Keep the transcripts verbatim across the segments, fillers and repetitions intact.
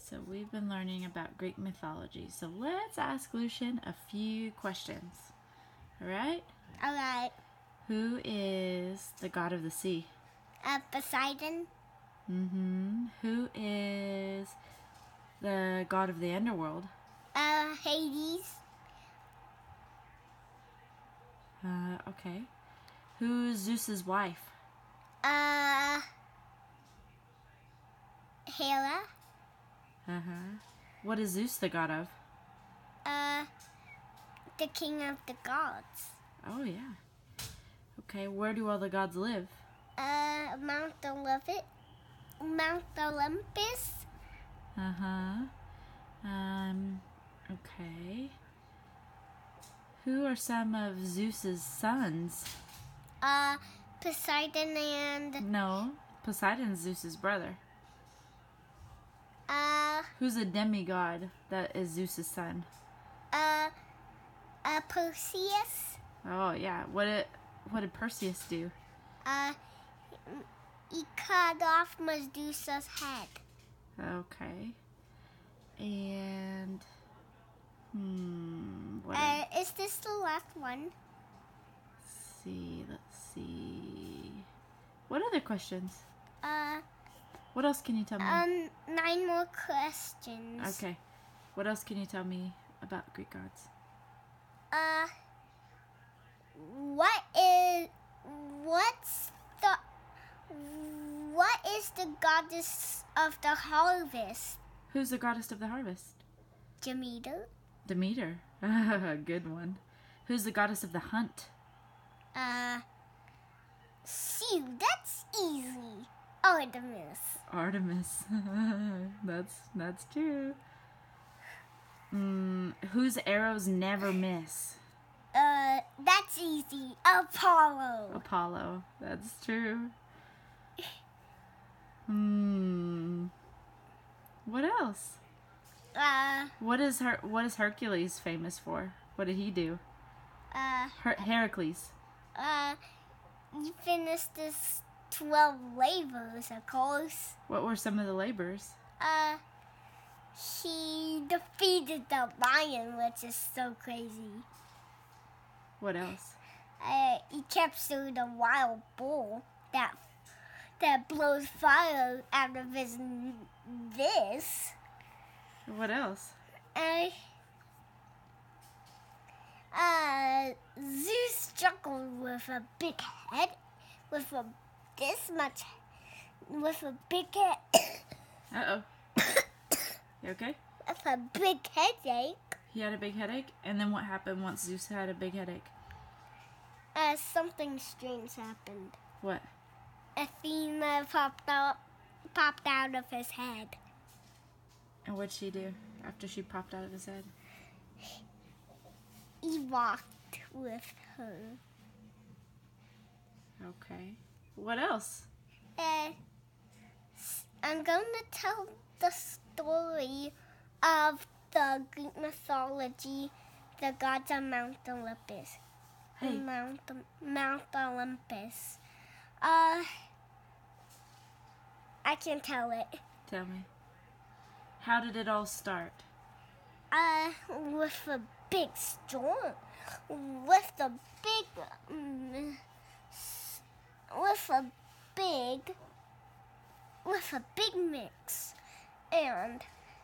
So we've been learning about Greek mythology. So let's ask Lucian a few questions. All right? All right. Who is the god of the sea? Uh, Poseidon. Mm-hmm. Who is the god of the underworld? Uh, Hades. Uh, okay. Who's Zeus's wife? Uh, Hera. Uh-huh. What is Zeus the god of? Uh, the king of the gods. Oh, yeah. Okay, where do all the gods live? Uh, Mount Olympus. Mount Olympus. Uh-huh. Um, okay. Who are some of Zeus's sons? Uh, Poseidon and No, Poseidon's Zeus's brother. uh, Who's a demigod that is Zeus's son? uh, uh, Perseus. Oh, yeah. What did, what did Perseus do? Uh, he cut off Medusa's head. Okay. And, hmm, what Uh, is this the last one? let's see, let's see. What other questions? Uh, What else can you tell me? um, nine more questions. Okay. What else can you tell me about Greek gods? Uh, what is, what's the, what is the goddess of the harvest? Who's the goddess of the harvest? Demeter. Demeter. Good one. Who's the goddess of the hunt? Uh, shoot, that's easy. Artemis. Artemis. that's that's true. Mm, whose arrows never miss? Uh, that's easy. Apollo. Apollo. That's true. Hmm. What else? Uh, What is her? What is Hercules famous for? What did he do? uh, Her- Heracles. uh, you finished this twelve labors, of course. What were some of the labors? Uh, he defeated the lion, which is so crazy. What else? Uh, he captured a wild bull that that blows fire out of his n- this. What else? Uh, uh, Zeus struggled with a big head, with a this much, with a big head, Uh oh. You okay? with a big headache. He had a big headache, and then what happened once Zeus had a big headache? Uh, something strange happened. What? Athena popped out, popped out of his head. And what'd she do after she popped out of his head? He walked with her. Okay. What else? Uh, I'm going to tell the story of the Greek mythology, the gods of Mount Olympus. Hey. Mount, Mount Olympus. Uh, I can tell it. Tell me. How did it all start? Uh, with a big storm. With a big, um, with a big, with a big mix. And,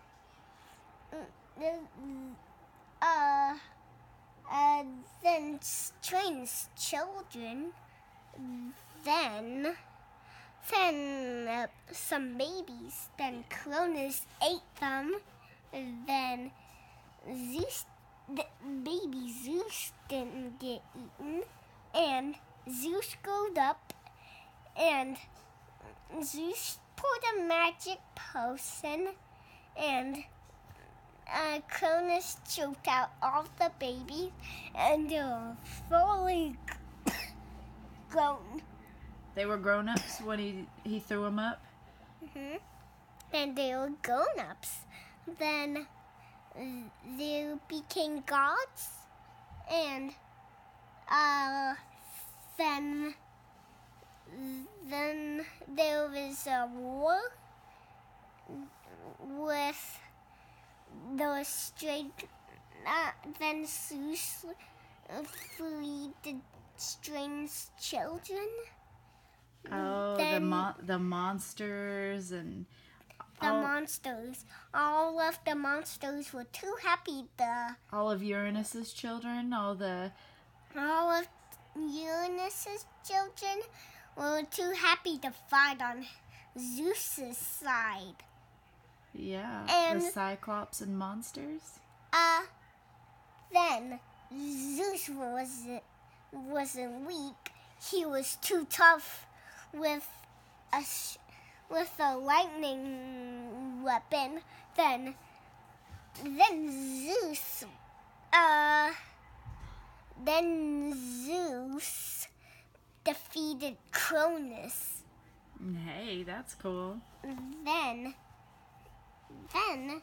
uh, uh, then strange children, then, then uh, some babies, then Cronus ate them, then Zeus, the baby Zeus didn't get eaten, and Zeus grew up, and Zeus poured a magic potion, and uh, Cronus choked out all the babies, and they were fully grown. They were grown-ups when he, he threw them up? Mm-hmm. And they were grown-ups. Then they became gods, and uh, then then there was a war, with the strange. Uh, then Zeus freed the strange children. Oh, the Then- mon- the monsters and The all, monsters. All of the monsters were too happy. The all of Uranus's children, all the all of Uranus's children were too happy to fight on Zeus's side. yeah, And- the Cyclops and monsters. Uh, then Zeus wasn't wasn't weak. He was too tough with a sh- with a lightning weapon. Then then Zeus uh then Zeus defeated Cronus. Hey, that's cool. Then then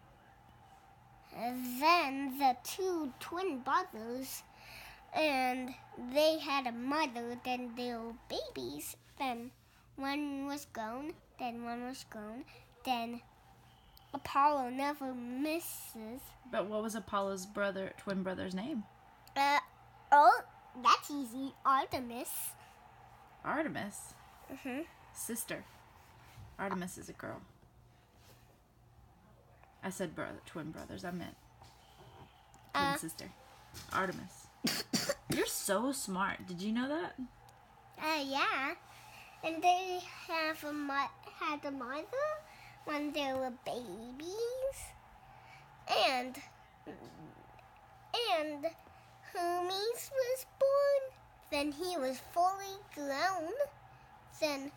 then the two twin brothers, and they had a mother, then they were babies. Then one was grown, then one was grown, then Apollo never misses. But what was Apollo's brother, twin brother's name? Uh, oh, that's easy. Artemis. Artemis, Mm-hmm. sister. Artemis is a girl. I said brother, twin brothers. I meant twin Uh, sister. Artemis. You're so smart. Did you know that? Uh, yeah. And they have a mo- had a mother when they were babies. And and Hermes was born. Then he was fully grown. Then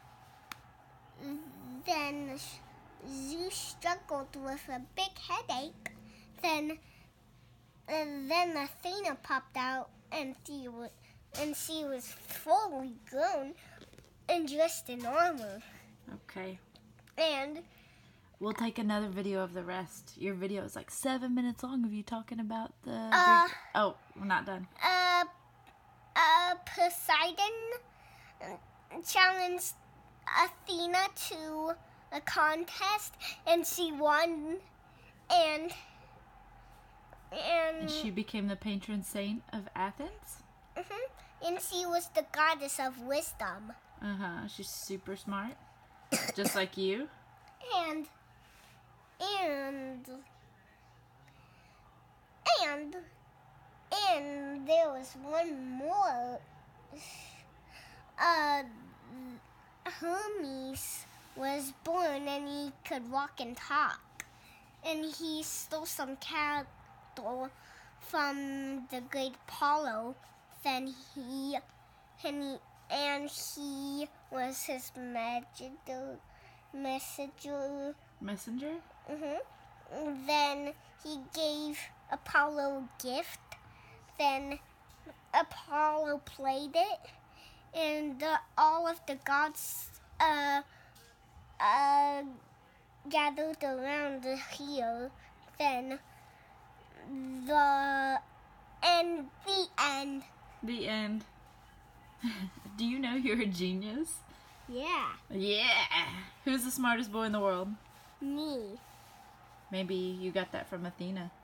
then Zeus struggled with a big headache. Then and then Athena popped out, and she was and she was fully grown and dressed in armor. Okay. And We'll take another video of the rest. Your video is like seven minutes long of you talking about the. Uh, Greek- oh, we're not done. uh, uh, Poseidon challenged Athena to a contest, and she won. And and And she became the patron saint of Athens. mhm, and she was the goddess of wisdom. Uh huh. She's super smart, just like you. And and and and there was one more. Uh, Hermes was born and he could walk and talk, and he stole some cattle from the great Apollo. Then he and he and he was his messenger. Messenger. Messenger. hmm Then he gave Apollo a gift. Then Apollo played it, and the, all of the gods uh, uh, gathered around the hill. Then the and the end. The end. Do you know you're a genius? Yeah, Yeah. Who's the smartest boy in the world? me. Maybe you got that from Athena.